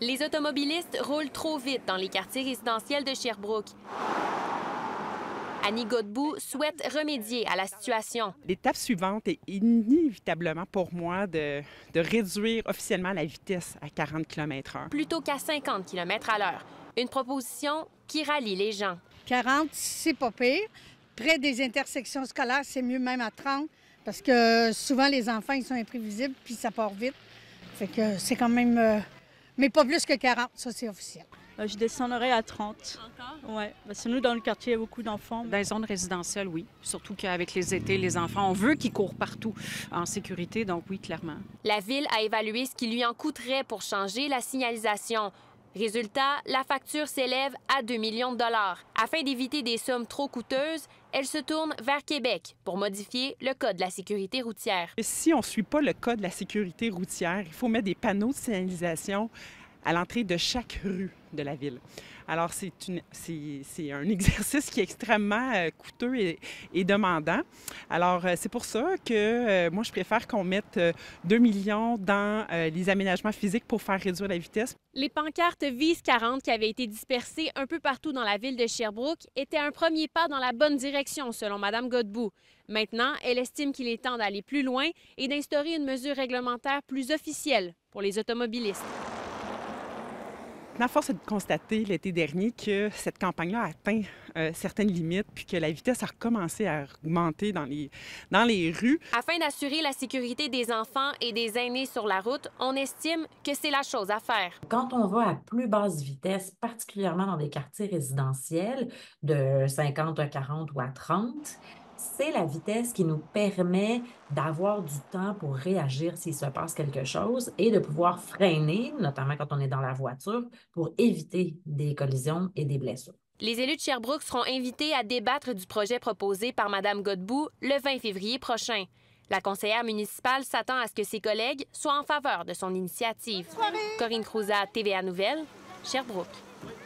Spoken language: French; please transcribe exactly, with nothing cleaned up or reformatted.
Les automobilistes roulent trop vite dans les quartiers résidentiels de Sherbrooke. Annie Godbout souhaite remédier à la situation. L'étape suivante est inévitablement pour moi de, de réduire officiellement la vitesse à quarante kilomètres heure. Plutôt qu'à cinquante kilomètres à l'heure. Une proposition qui rallie les gens. quarante, c'est pas pire. Près des intersections scolaires, c'est mieux même à trente parce que souvent, les enfants, ils sont imprévisibles puis ça part vite. Fait que c'est quand même... Euh... Mais pas plus que quarante, ça, c'est officiel. Je descendrai à trente. Encore? Oui. Parce que nous, dans le quartier, il y a beaucoup d'enfants. Dans les zones résidentielles, oui. Surtout qu'avec les étés, les enfants, on veut qu'ils courent partout en sécurité, donc oui, clairement. La Ville a évalué ce qui lui en coûterait pour changer la signalisation. Résultat, la facture s'élève à deux millions de dollars. Afin d'éviter des sommes trop coûteuses, elle se tourne vers Québec pour modifier le Code de la sécurité routière. Si on ne suit pas le Code de la sécurité routière, il faut mettre des panneaux de signalisation à l'entrée de chaque rue de la ville. Alors, c'est, une, c'est, c'est un exercice qui est extrêmement euh, coûteux et, et demandant. Alors, euh, c'est pour ça que euh, moi, je préfère qu'on mette euh, deux millions dans euh, les aménagements physiques pour faire réduire la vitesse. Les pancartes Vise quarante qui avaient été dispersées un peu partout dans la ville de Sherbrooke étaient un premier pas dans la bonne direction, selon Mme Godbout. Maintenant, elle estime qu'il est temps d'aller plus loin et d'instaurer une mesure réglementaire plus officielle pour les automobilistes. La force est de constater l'été dernier que cette campagne-là a atteint euh, certaines limites puis que la vitesse a recommencé à augmenter dans les, dans les rues. Afin d'assurer la sécurité des enfants et des aînés sur la route, on estime que c'est la chose à faire. Quand on va à plus basse vitesse, particulièrement dans des quartiers résidentiels de cinquante à quarante ou à trente, c'est la vitesse qui nous permet d'avoir du temps pour réagir s'il se passe quelque chose et de pouvoir freiner, notamment quand on est dans la voiture, pour éviter des collisions et des blessures. Les élus de Sherbrooke seront invités à débattre du projet proposé par Mme Godbout le vingt février prochain. La conseillère municipale s'attend à ce que ses collègues soient en faveur de son initiative. Corinne Crouzat, T V A Nouvelles, Sherbrooke.